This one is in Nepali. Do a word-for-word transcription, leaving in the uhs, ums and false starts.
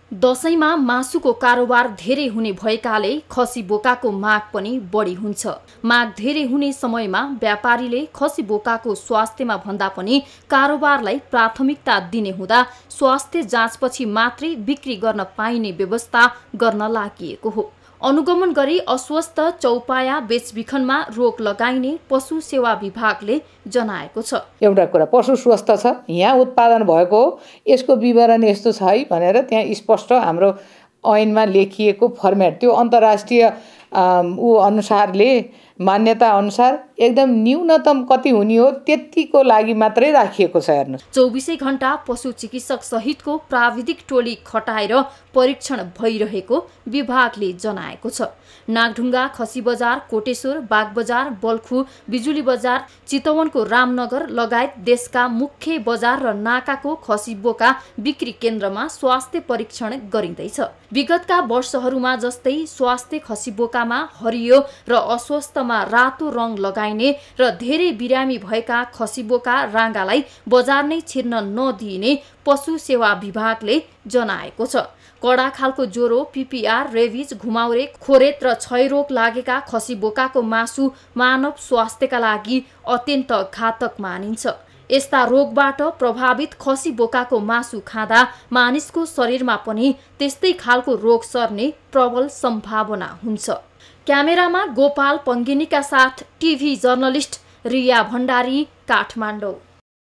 दशैंमा मासुको कारोबार धेरै हुने भएकाले खसी बोकाको माग पनि बढी हुन्छ। माग धेरै हुने समयमा व्यापारीले खसी बोकाको स्वास्थ्यमा भन्दा पनि कारोबारलाई प्राथमिकता दिने हुँदा स्वास्थ्य जाँचपछि मात्रै बिक्री गर्न पाइने व्यवस्था गर्न लागिएको हो। अनुगमन गरी अस्वस्थ चौपाया बेचबिखनमा रोक लगाइने पशु सेवा विभागले जनाएको छ। एउटा कुरा पशु स्वस्थ छ, यहाँ उत्पादन भएको हो, यसको विवरण यस्तो छ है भनेर त्यहाँ स्पष्ट हाम्रो ऐनमा लेखिएको फर्मेट त्यो अन्तर्राष्ट्रिय ऊ अनुसारले मान्यता अनुसार एकदम न्यूनतम कति हुने हो त्यतिको लागि मात्रै राखिएको छ। हेर्नु चौबीसै घण्टा पशु चिकित्सक सहितको प्राविधिक टोली खटाएर परीक्षण भइरहेको विभागले जनाएको छ। नागढुङ्गा, खसी बजार, कोटेश्वर, बागबजार, बल्खु, बिजुली बजार, चितवनको रामनगर लगायत देशका मुख्य बजार र नाकाको खसी बोका बिक्री केन्द्रमा स्वास्थ्य परीक्षण गरिँदैछ। विगतका वर्षहरूमा जस्तै स्वास्थ्य खसी बोकामा हरियो र अस्वस्थमा रातो रङ लगाइने र धेरै बिरामी भएका खसी बोका राँगालाई बजार नै छिर्न नदिइने पशु सेवा विभागले जनाएको छ। कडा खालको ज्वरो, पीपीआर, रेबिज, घुमाउरे, खोरेत र क्षयरोग लागेका खसी बोकाको मासु मानव स्वास्थ्यका लागि अत्यन्त घातक मानिन्छ। यस्ता रोगबाट प्रभावित खसी बोकाको मासु खाँदा मानिसको शरीरमा पनि त्यस्तै खालको रोग सर्ने प्रबल सम्भावना हुन्छ। क्यामेरामा गोपाल पङ्गिनीका साथ टिभी जर्नलिस्ट रिया भण्डारी, काठमाडौँ।